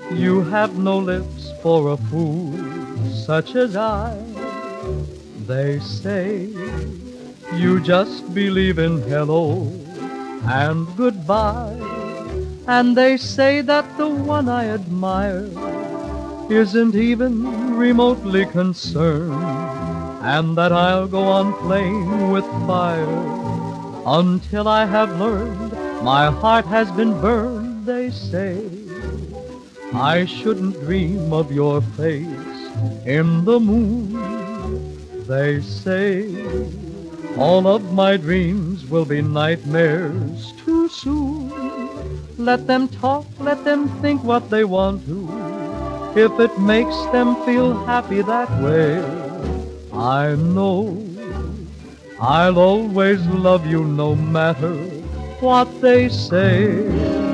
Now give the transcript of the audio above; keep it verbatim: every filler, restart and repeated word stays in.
You have no lips for a fool such as I. They say you just believe in hello and goodbye. And they say that the one I admire isn't even remotely concerned, and that I'll go on playing with fire until I have learned my heart has been burned. They say I shouldn't dream of your face in the moon. They say all of my dreams will be nightmares too soon. Let them talk, let them think what they want to. If it makes them feel happy that way, I know I'll always love you no matter what they say.